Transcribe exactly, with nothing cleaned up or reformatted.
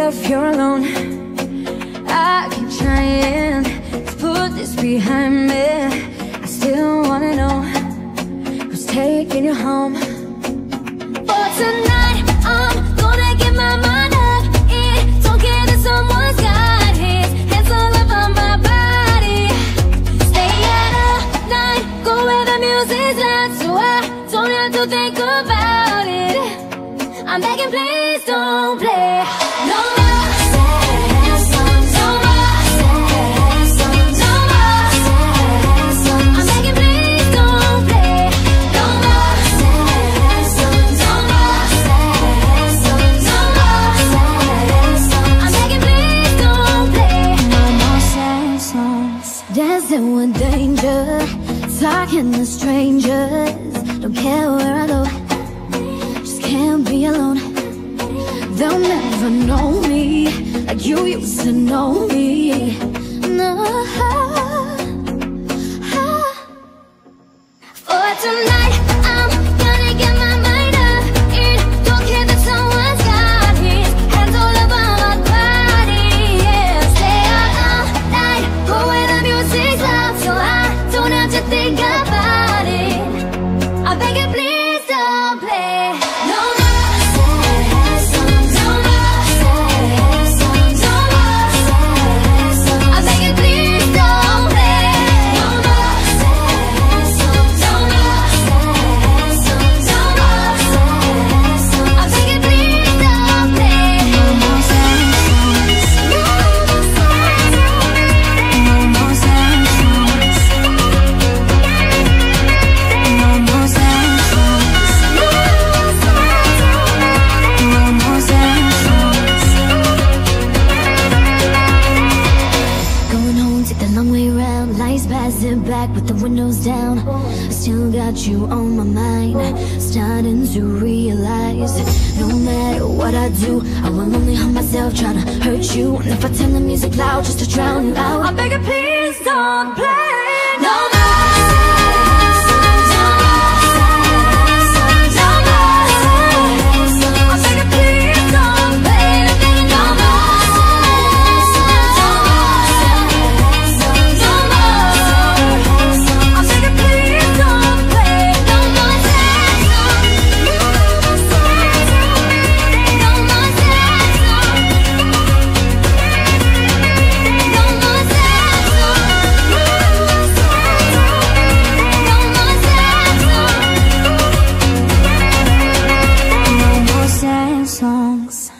if you're alone. I keep trying to put this behind me. I still wanna know who's taking you home. For tonight, I'm gonna get my mind up. It don't care that someone's got his hands all over my body. Stay out all night, go where the music's loud, so I don't have to think about it. I'm begging, please don't play no more sad songs, no more sad songs, no more sad songs. I'm begging, please don't play no more sad songs, no more sad songs, no more sad songs. I'm begging, please don't play no more sad songs. Dancing with danger, talking to strangers, don't care where I go, just can't be alone. They'll never know me like you used to know me. No. For tonight, I'm gonna get my mind up. It don't care that someone's got his hands all over my body. Yeah, stay out all night, go where the music's loud, so I don't have to think about it. I beg you, please don't play no more sad songs, no more sad songs, no more sad songs. I beg you, please don't play no more sad songs, no more sad songs, no more sad songs. I beg you, please don't play no more sad songs, no more sad songs, no more sad songs, no more sad passing back with the windows down. I still got you on my mind, starting to realize no matter what I do, I will only harm myself trying to hurt you. And if I turn the music loud just to drown you out, I beg you, please don't play no more. Songs.